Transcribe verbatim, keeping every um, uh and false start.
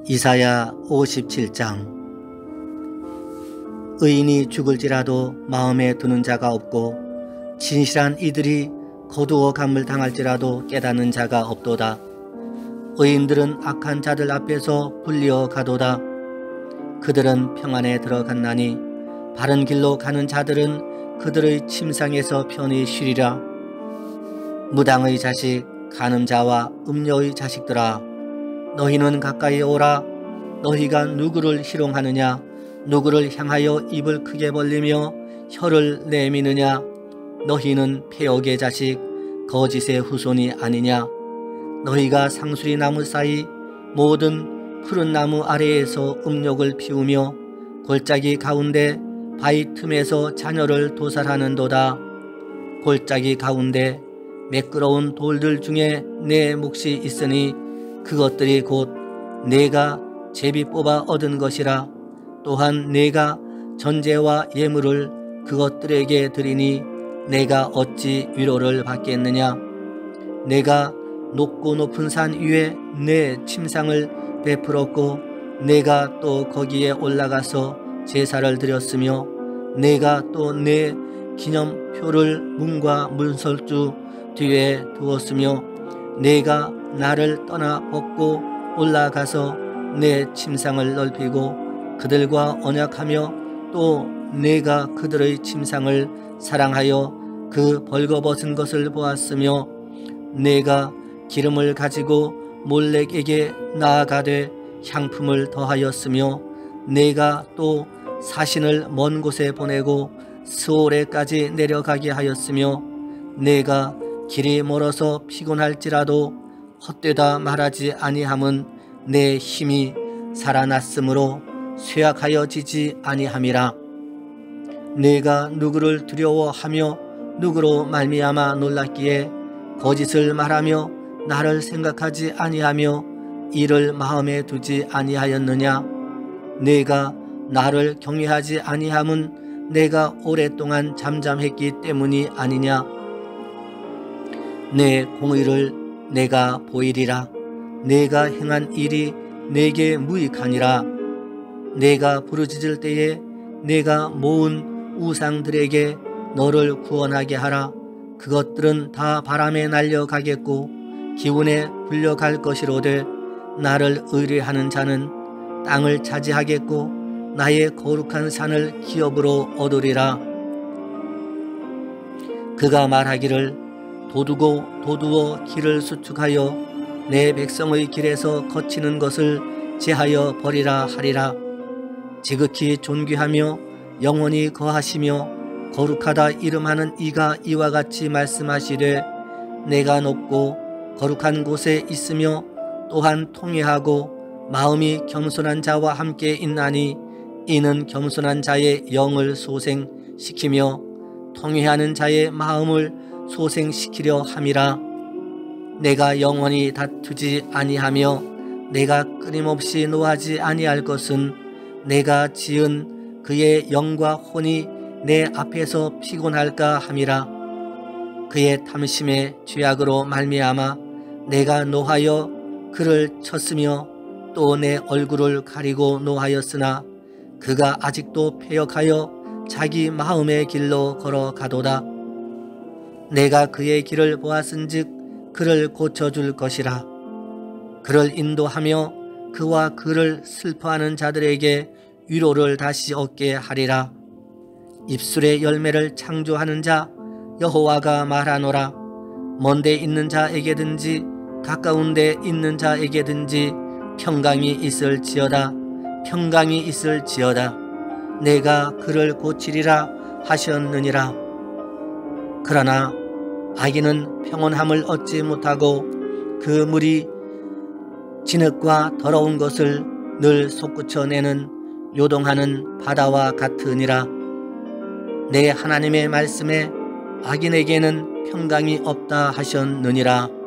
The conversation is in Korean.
이사야 오십칠 장. 의인이 죽을지라도 마음에 두는 자가 없고 진실한 이들이 거두어 감을 당할지라도 깨닫는 자가 없도다. 의인들은 악한 자들 앞에서 불리어 가도다. 그들은 평안에 들어갔나니 바른 길로 가는 자들은 그들의 침상에서 편히 쉬리라. 무당의 자식 간음자와 음녀의 자식들아, 너희는 가까이 오라. 너희가 누구를 희롱하느냐? 누구를 향하여 입을 크게 벌리며 혀를 내미느냐? 너희는 폐역의 자식, 거짓의 후손이 아니냐? 너희가 상수리 나무 사이 모든 푸른 나무 아래에서 음욕을 피우며 골짜기 가운데 바위 틈에서 자녀를 도살하는도다. 골짜기 가운데 매끄러운 돌들 중에 내 몫이 있으니 그것들이 곧 내가 제비 뽑아 얻은 것이라. 또한 내가 전제와 예물을 그것들에게 드리니 내가 어찌 위로를 받겠느냐? 내가 높고 높은 산 위에 내 침상을 베풀었고 내가 또 거기에 올라가서 제사를 드렸으며 내가 또 내 기념표를 문과 문설주 뒤에 두었으며 내가 나를 떠나 벗고 올라가서 내 침상을 넓히고 그들과 언약하며 또 내가 그들의 침상을 사랑하여 그 벌거벗은 것을 보았으며 내가 기름을 가지고 몰렉에게 나아가되 향품을 더하였으며 내가 또 사신을 먼 곳에 보내고 스오레까지 내려가게 하였으며 내가 길이 멀어서 피곤할지라도 헛되다 말하지 아니함은 내 힘이 살아났으므로 쇠약하여지지 아니함이라. 내가 누구를 두려워하며 누구로 말미암아 놀랐기에 거짓을 말하며 나를 생각하지 아니하며 이를 마음에 두지 아니하였느냐? 내가 나를 경외하지 아니함은 내가 오랫동안 잠잠했기 때문이 아니냐? 내 공의를 내가 보이리라. 내가 행한 일이 내게 무익하니라. 내가 부르짖을 때에 내가 모은 우상들에게 너를 구원하게 하라. 그것들은 다 바람에 날려가겠고 기운에 불려갈 것이로되 나를 의뢰하는 자는 땅을 차지하겠고 나의 거룩한 산을 기업으로 얻으리라. 그가 말하기를 도두고 도두어 길을 수축하여 내 백성의 길에서 거치는 것을 제하여 버리라 하리라. 지극히 존귀하며 영원히 거하시며 거룩하다 이름하는 이가 이와 같이 말씀하시되 내가 높고 거룩한 곳에 있으며 또한 통회하고 마음이 겸손한 자와 함께 있나니 이는 겸손한 자의 영을 소생시키며 통회하는 자의 마음을 소생시키려 함이라. 내가 영원히 다투지 아니하며 내가 끊임없이 노하지 아니할 것은 내가 지은 그의 영과 혼이 내 앞에서 피곤할까 함이라. 그의 탐심의 죄악으로 말미암아 내가 노하여 그를 쳤으며 또 내 얼굴을 가리고 노하였으나 그가 아직도 패역하여 자기 마음의 길로 걸어가도다. 내가 그의 길을 보았은즉 그를 고쳐줄 것이라. 그를 인도하며 그와 그를 슬퍼하는 자들에게 위로를 다시 얻게 하리라. 입술의 열매를 창조하는 자 여호와가 말하노라. 먼데 있는 자에게든지 가까운 데 있는 자에게든지 평강이 있을지어다. 평강이 있을지어다. 내가 그를 고치리라 하셨느니라. 그러나 악인은 평온함을 얻지 못하고 그 물이 진흙과 더러운 것을 늘 솟구쳐내는 요동하는 바다와 같으니라. 내 하나님의 말씀에 악인에게는 평강이 없다 하셨느니라.